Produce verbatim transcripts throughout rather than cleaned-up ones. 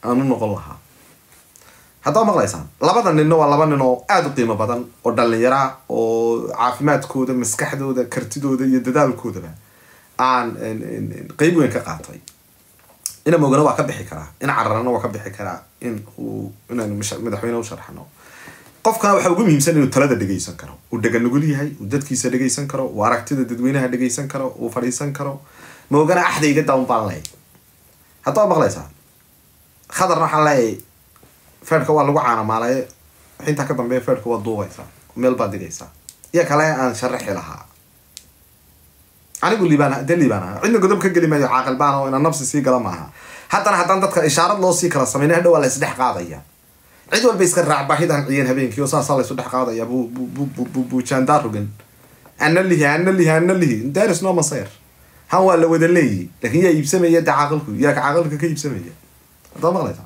aanu noqon lahaa haddaba maqlaysaan labadan ninna waa laba nin oo aada u qiimo badan oo dhalinyara oo caafimaadkooda maskaxdooda kartidooda iyo dadaalkoodaba aan qeyb weyn ka qaatay ina moogana waa ka bixi karaa ina cararana waa ka bixi karaa in uu inaan madaxweyne u sharxano qofkana waxa ugu muhiimsan inuu talada dhageysan karo uu dhagan nugul yahay uu dadkiisa dhageysan karo uu aragtida dadweynaha dhageysan karo uu fadhiisan karo moogana axdayga down baan leeyahay haddaba maqlaysaan khadarna waxaan leeyahay feerka waa lagu caanamaalay inta ka dambeeya feerka waa duubaysaa meel baad dhigaysaa iyo kale aan sharaxi lahaa anigu liibaan de liibaan cidna godob ka geli maayo caaqil baan oo inaan nafsi sii gala maaha haddana haddaan dadka ishaarad loo sii kala sameynay hadhow waa la isdhex qaadaya cid walba iska raac baahidan ciyeen habeenkii oo saasaa la isu dhex qaadaya bu bu bu bu jaandarugan ana lihi ana lihi ana lihi daaris noo masayr han waa la wada leeyi laakiin yaa iibsamaya da caaqilku yaa caaqilka ka iibsamaya haddaba maqlaysaa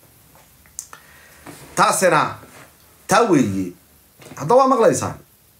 taasina taa weeye haddaba waa maqlaysaan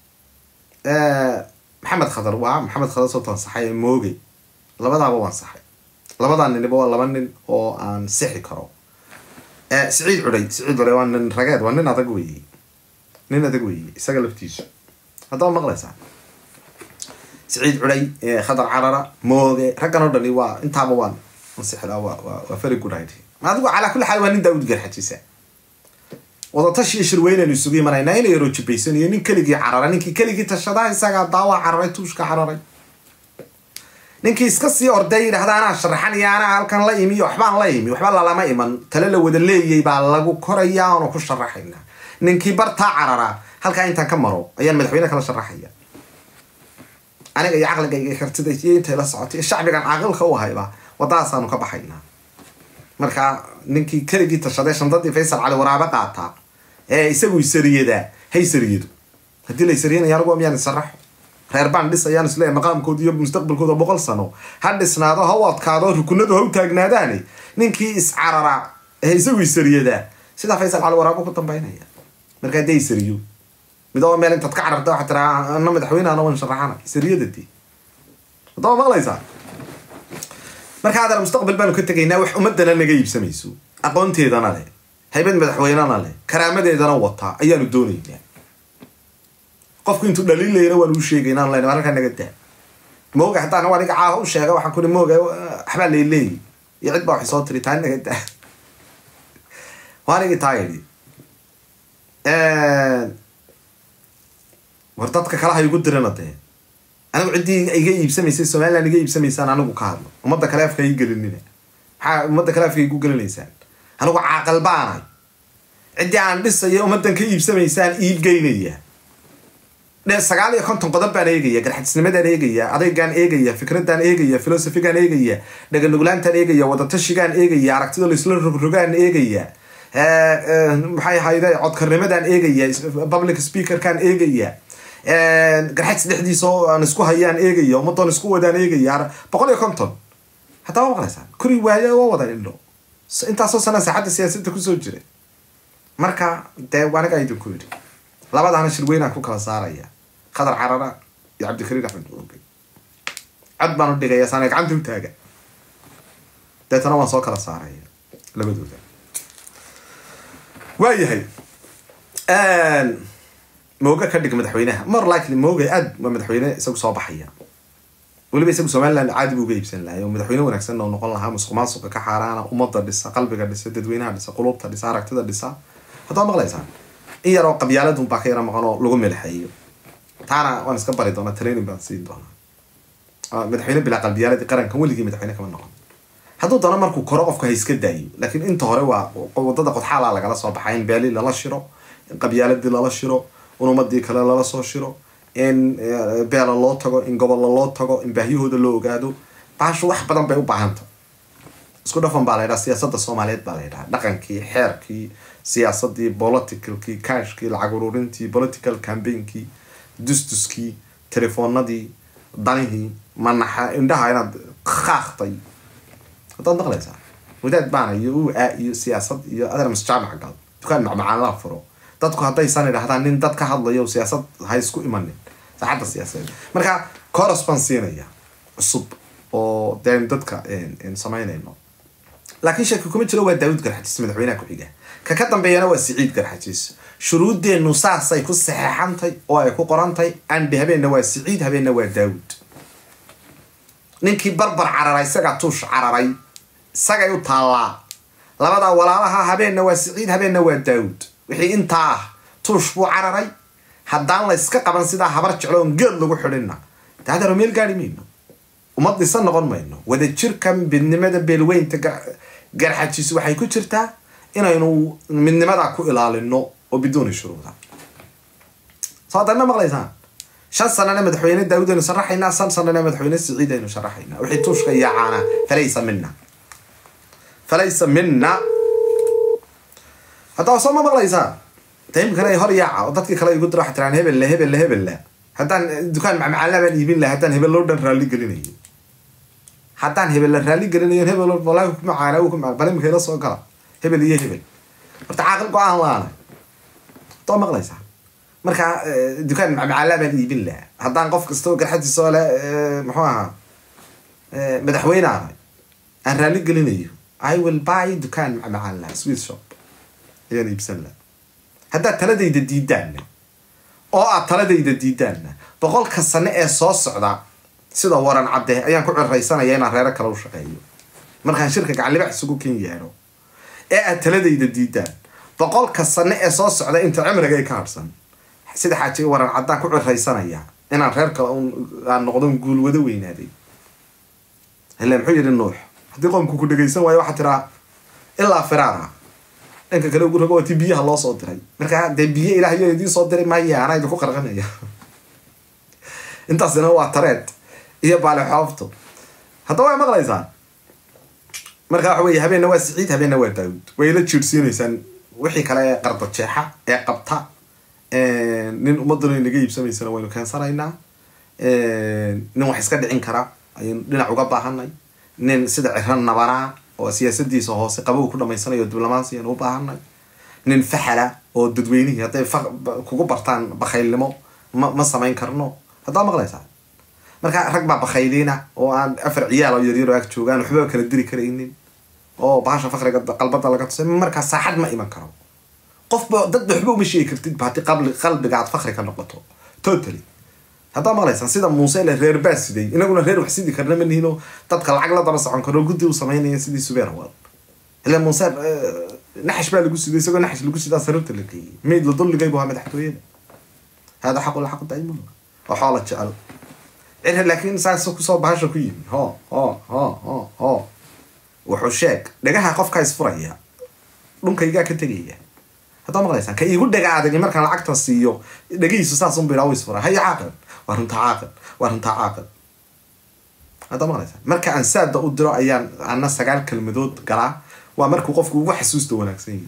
maxamed khadar waa maxamed khadar soo tansaxay moogay labadaaba waan saxay labadan ninba waa laba nin oo aan sixi karo سعيد عري سعيد عري وان رجال وان ننا تقوي ننا تقوي سجل فتيش هذا ما غلط سعيد عري خضر عررة موجة رجعنا ودني وا انت عبوان نصيح لا وا وفرق قريتي ما تقول على كل حال وان داود جرح تيسا وضع تشي شروين اللي يسوي مرة نايل يروج بيسون ينين كلجي عررة نينكي كلجي تشداه سجى ضاوع عررة توش كعررة ninkii iska sii ordayay hada ana sharaxan yaana halkan la yimi waxbaan la yimi waxba la lama iman tala la wada leeyay baa lagu korayaa oo ku sharaxayna ninkii barta carara halka inta ka maro ayaan madaxweynaha kala sharaxaya aniga iyo aqligayga kartida inta la socotay shacbigan aqalka u hayba wadaasan ka baxayna marka ninkii kaligii tashaday shandadii Faysal Cali Waraaba qaata ee isagu isariyada hay sariyadu hadii la isariyana yaa lagu miyaan sharaxo reer baan dhisayaan isla maqaamkooda iyo mustaqbalkooda boqol sano hadisnaado hawadkaado rukunadu haw taagnaadaani ninkii is carara ee isagu isariyada sida Faysal Cali Waraaba ku dambaynaya marka day isariyo midoo meel inta ka cararto waxa tira anna madaxweynaha waan sharaxana isariyadii wadaba maqlaysaa marka hada mustaqbal baan ka tagaynaa wax umadana naga iibsamayso aqoonteedana leh haybad madaxweynana leh karaamadeedana wata ayaanu doonaynaa qofku intuu dhaliilayna waan u sheegaynaa online marka naga taa mooga haddana waan iga caaw u sheegay waxaan ku mooga waxba leeyay iyo cid baa wax soo tiri taan naga taa waan iga taayay ee wartadka kala hay ugu diranade anigu cidii iga iibsamaysay Soomaaliland iga iibsamaysaan anigu ka hadlo umada kale afka ay galinina waxa umada kale afka ay ku galinaysan anigu caaqil baanay cidii aan dhisay umadan ka iibsamaysaan iib geynaya ده سجالي كنت قدام بانيجية كان حد سنمدا نيجية أدي كان إيجية فكرة إيجية فلسفة كان إيجية لكن نقولان تان إيجية وتتشي كان إيجية عرقت له يسلر رجعان إيجية هاي هاي ده عد كرمدا إيجية public speaker كان إيجية كان حد سدحدي صو نسكو هيان إيجية ومطن نسكو ودان إيجية بقول يا كنتم حتى ما غلسان كل واحد ووضع له أنت أساسا أنا ساعات السياسة تكون سجرة مركا ده وأنا قاعد أقول لا بعد أنا شروينا كوكا صارية خضر عررة يا عبد الكريم أحمد أوكي عد بانو دقيقة يا سانك عندهم تاجا ده ترى ما صار صارية لا بدو ده وهي هي آن موجة كدك مدحوينها مر لايكلي موجة أد مدحوينها سوق صباحية واللي بيسوق سومالنا عادي موجة يبسن لا يوم مدحوينها ونكسرنا ونقول لها مسخ ماسك كحرانة ومضر لسه قلبك لسه تدوينها لسه قلوبها لسه عرق تدا لسه هذا مغليسان إيه رأى قبيلتهم باخيرا مغنو لقوم الحيو تعالى وانا اسكبر دونا تريننج بان سين دونا اه مدحوينه بلا قلبياله دي قرن كولغي مدحوينه كما نقon haduu doona markuu koro qofka hayska daayo laakiin inta hore waa wadada qodxaala laga la soo baxayn beeli la shiro qabyaaladii la shiro unumadii kale la soo shiro in beela loo tago in gobol loo tago in baahiyahooda loo ogaado baashu wax badan bay u baahantaa isku dhafan baa leeyahay siyaasadda Soomaaliyeed baa leeyahay dhaqankii xeerkii siyaasadii politicalkii cashkii lacag ururintii political campaignki dustuskii telefoonadii danihii manaxa indhaha inaad qaaqtay hadda naqlaysaa wadaad baan iyo iyo siyaasad iyo adar masjaamac gal dukaan macmacaan la furo dadku hadday san idhaahdaan nin dad ka hadlayo siyaasad hay isku imanin saxada siyaasadeed marka correspondence cusub oo deen dadka in sameynayno laakiin shaki kuma jiro waa Daawud Garxajis madaxweynaha ku xiga ka ka dambeeyana waa Siciid Garxajis shuruudeenu saasay ku saxeexantay oo ay ku qorantay andi habeenna waa Siciid habeenna waa Daawud ninkii barbar cararay isaga tuush cararay isaga u taala labada walaalaha habeenna waa Siciid habeenna waa Daawud wixii inta tuush buu cararay haddaan la iska qaban sida habar jecloon geed lagu xidhina taadaro meel gaari meeyno umad dhisan noqon mayno wada jirkan midnimada beelweynta Garxajis waxay ku jirtaa inaynu midnimada ku ilaalino oo bidoon shuruuda saadana maqlaysan shan sanana madaxweyne Daawud aynu sharaxayna san sanana madaxweyne Siciid aynu sharaxayna wixii tuushka yaacana falaysa minna falaysa minna hadaa soo ma maqlaysan تيم كلا يهر ياع وضدك كلا يقول راح تران هبل له هبل له هبل له حتى دكان مع معلم يبين له حتى هبل لورد رالي قريني حتى هبل رالي قريني هبل والله معنا وكم بلم كلا صو كلا هبل يه هبل ارتعاقل قاعد وانا طو مغليسة مركا دكان مع معلم يبين له حتى نقف كستو كل حد السؤال محوها مدحوينا أنا رالي قريني I will buy دكان مع معلم سويت شوب يعني بسنة هذا تلدي ديدان أو تلدي ديدان بقول كسنة أساس عدا سيدا وران عبده أيام كل الرئيسان أيام غير كلام شقيه من خان شركة على بحث سوق كين يهرو إيه تلدي ديدان بقول كسنة أساس عدا أنت عمرك جاي كارسن سيدا حاجة وران عدا كل الرئيسان أيام أنا غير كلام نقدم نقول ودوين هذه هلا محير النوح حديقهم كل جيسان ويا واحد ترى إلا فرارة إنك كلو يقول هو تبيه الله صدري مركا دبيه إلى هي يدي صدري ما هي أنا يدخل قرغنية أنت أصلا هو اعترض هي بالي حافظه هذا هو مغليزان مركا حوي هبين نواة سعيد هبين نواة داود ويلا تشيرسين إنسان وحي كلا قرضة شيحة يقبطها نين أمضرين اللي جايب سمي سنة وينو كان صارينا نين وحس كده إنكرا نين عقبها هناي نين سدع هن نبرا oo siyaasaddiisa hoose qabow ku dhameysanayo diblomaasi aan u baahanay nin faxala oo dadweynaha haday kugu bartaan bakhaylnimo ma sameyn karno hadaa maqlaysaa marka rag baa bakhaylina oo aan afar ciyaal oo yaryar oo ag joogan waxba kala diri kareynin oo baasha faqriga qalbada laga tusay marka saaxad ma iman karo qof dad waxba uma sheegi kartid baati qabl qalbiga aad faqri ka noqoto totally هذا ما ليس سيدا موسى لغير بس دي إنه قلنا غير وحسيدي كرنا من هنا تدخل العقل درس عن كرو قدي وسمعين يسيدي سبير هو إلا موسى نحش بقى لقوس دي سوى نحش لقوس ده صرت لك ميد لضل اللي جايبه هم تحتويه هذا حق ولا حق دايما وحالة شعل إنها لكن ساعة سوق صوب هاشة كوين ها ها ها ها ها وحشاك لقاها قف كايس فريا ممكن يجاك تجيه هذا ما ليس كي يقول دقة عادي مركان العقد السيو دقيقة ساعة صنبي راوي صفرة هي عاقل وارنت عاقل وارنت عاقل هذا ما ليس مركا أنساد ده أدرى أيام عنا سجال كلمة دود قرا ومركو قف جوا حسوس دونك سين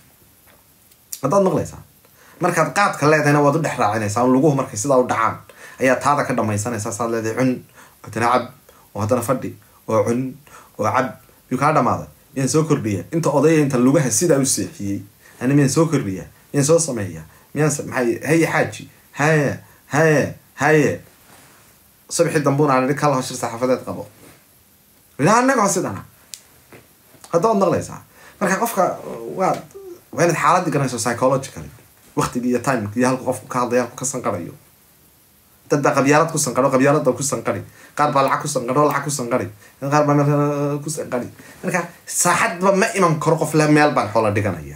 هذا ما ليس مركا قاعد كلا هنا وضد حرا عنا سام لجوه مركا سيدا ودعان أي هذا كده ما يسنى أساس الذي عن وتنعب وهذا نفدي وعن وعب يكاد ماذا ينسوكر بيه أنت قضية أنت اللجوه السيدا والسيحي أنا من سوكر بيه من سو صمية من سم هاي هي حاجي هاي هاي هاي صبح الدنبون على ذيك الله عشر صحافات قبل لا أنا قاعد أنا هذا النغلة صح مركب قفك واد وين الحالات دي كانوا سايكولوجيكال وقت دي تايم دي هالق قف كهذا يالق كسر قريو تبدأ قبيلات كسر قريو قبيلات دو كسر قري قارب العك كسر قريو العك كسر قري قارب مثلا كسر قري مركب صاحد ما إمام كرقف لا ميل بان حولا دي كان هي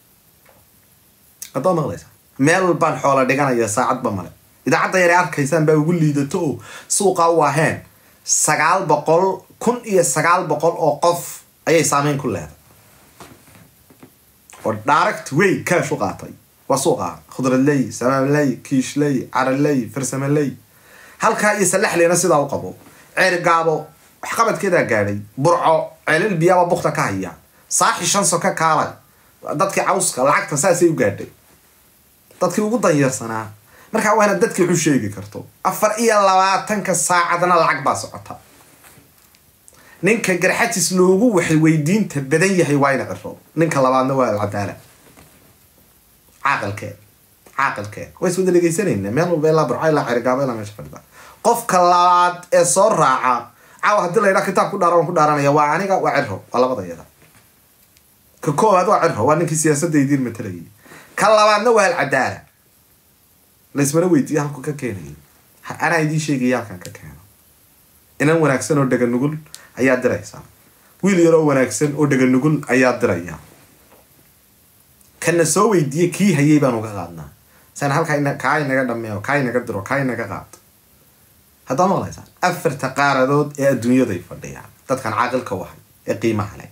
هذا مغليسة ميل بان حولا ديجانا يا ساعد بمله إذا عدا يري أركيسان بيقول لي ده تو سوق واهن سجال بقول كن إيه سجال بقول أوقف أي سامين كلها وداركت وي كاش وقاطي وسوقها خضر اللي سمام اللي كيش اللي عر اللي فرسم اللي هل كان يسلح لي ناس إذا وقبوا عير قابو حقبت كده قالي برعو علل بيا وبختك كهيا صاحي شانسو ككاري dadkii cawska lacagta saasay u gaadhay dadkii ugu danyarsanaa marka waa inaad dadkii wuxuu sheegi karto afar iyo labaatan ka saacadna lacag baa socota ninka Garxajis loogu waxay weydiinta badan yahay waa ina cirro ninka labaadna waa alcadaala caaqilkee caaqilkee way soo daleegaysanayna meel walba la burcay la xirgaabay la meesha fadhida qofka labaad ee soo raaca caaw hadii la yiraahdo kitaab ku dhaaran ku dhaaranaya waa aniga waa cirro waa labada yada ككو هذا عرفه وأنا كي سياسة يدير مثلي كلا بعد نوع العدالة ليس منو يدي هالكو ككيني أنا يدي شيء جيال كان ككينه إن أنا وناكسن ودق النقول أياد دريسا ويل يرو وناكسن ودق النقول أياد دريا كنا سوي يدي كي هي بانو كقادنا سان هل كاين كاين نقدر ميو كاين نقدر كاين نقاد هذا ما ليس أفر تقارضات الدنيا ذي فرديها تدخل عاقل كواحد قيمة عليه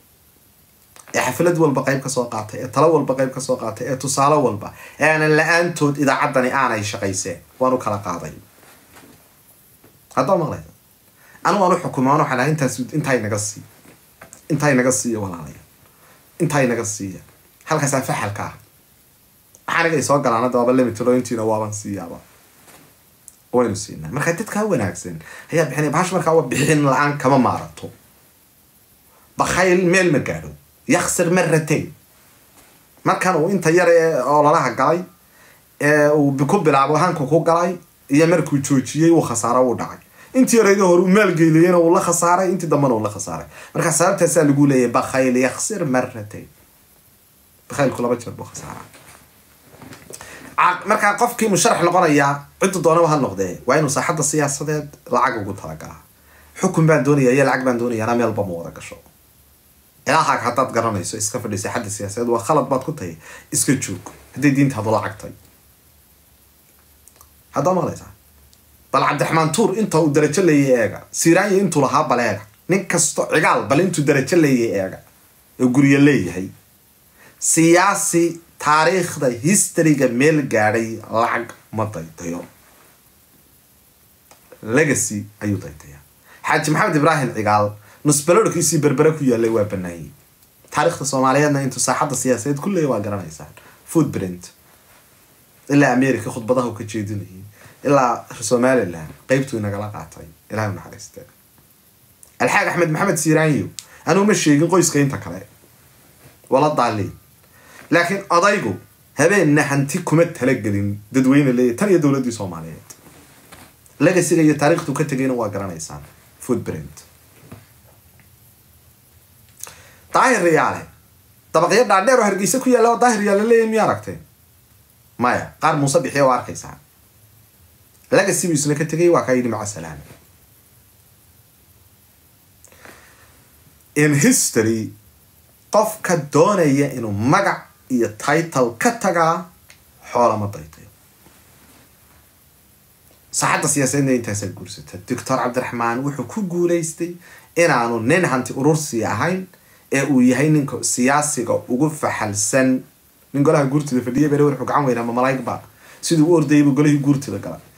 حفلة والبقايب كسوقاته طلوا والبقايب كسوقاته تصالوا والبا يعني اللي أنتوا إذا عدني أنا يشقيسه وأنا كلا قاضي هذا ما ليس أنا وأنا حكومة وأنا حلا أنت سود أنت هاي نقصي أنت هاي نقصي ولا عليا أنت هاي نقصي هل كسر في حلقة حنا جاي سوق أنا ده بلي متلو أنتي نوابن سيابا وين سينا ما خدت كون أحسن هي بحني بعش ما كوا بحين الآن كم مرته بخيل ميل مقالو يخسر مرتين ما كانوا أنت يرى الله لها جاي وبكل بلعبوا هانكو كو جاي يمركو تشوتشي وخسارة وداعي أنت يرى ده هو مال جيلين والله خسارة أنت ضمن والله خسارة مركز خسارة تسأل يقول إيه بخيل يخسر مرتين بخيل كل بتشر بخسارة marka qofkii musharax noqonaya cid doona waxa noqday waa inuu saaxada siyaasadeed lacag ugu talagalaa xukun baan doonaya iyo lacag baan doonaya meel ba moora gasho ilaaha hadaad garanayso iska fadhiisay xadda siyaasadeed waa khalad baad ku tahay iska joog hadii diinta hadu lacagtay hada ma leeyahay bal Cabdiraxmaan Tuur inta uu darajo leeyahay Siiraan intuu lahaa baleega nin kasto cigaal bal intuu darajo leeyahay ee guriga leeyahay siyaasi تاريخ ده هيستوريga meel gaaray lacag ma daytayo legacy ayuu daytaya Xaaji Maxamed Ibrahim Cigaal nusbalorkiisii berbera ku yaalay waa banaayay taariikhda Soomaaliyeedna intuu saaxada siyaasadeed kullee waa garanaysaa footprint ilaa America khudbadaha ka jeedinayay ilaa Soomaaliland qaybtu inaga la qaatay ilaahay naxariista Alxaaq Axmed Maxamed Siiraanyo anuu ma sheegin qoyska inta kale wala daalay لكن أضايقو هبين نحنتي كمت هلقلين ددوين اللي تانية دولة دي صوماليات لقى سيغي تاريخ تو كتغين واقرانا يسان فود برينت طاهر ريالي طبقيات دعديرو هرقيسكو يالو طاهر ريالي اللي مياركتين مايا قار مصبحي واركي سان لقى سيغي سنة كتغي واقايدي مع السلام in history قف كدونية إنه مقع iyo title ka taga xoolo ma daytay saxada siyaasadeed inta ay guursatay Doctor Cabdiraxmaan wuxuu ku guuleystay inaanu nin hanti urursi ahayn ee uu yahay ninka siyaasiga ugu faxalsan nin golaha guurtida fadhiye bere wuxuu gacan weynaa malaa'ig ba sidoo uu ordayay golaha guurtida gala